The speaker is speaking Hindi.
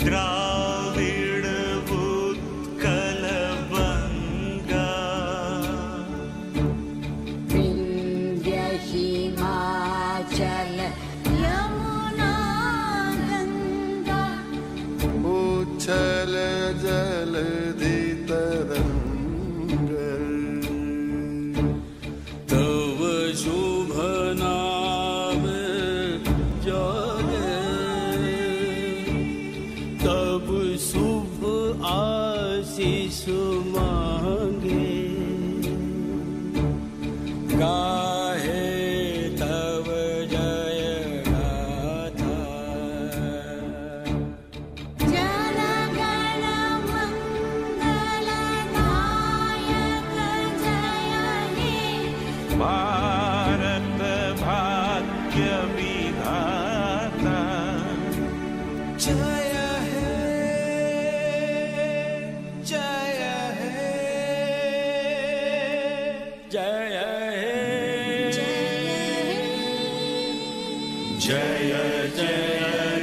द्राविड उत्कल बंगा, विंध्य हिमाचल यमुना गंगा, उच्छल जलधि तरंग, तव शुभ नाम जागे, तब शुभ आशीष मांगे, गाहे तव जय गाथा। जन गण मंगल नायक जय हे, भारत भाग्य विधाता, जय हे, जय हे, जय हे, जय हे। जय जय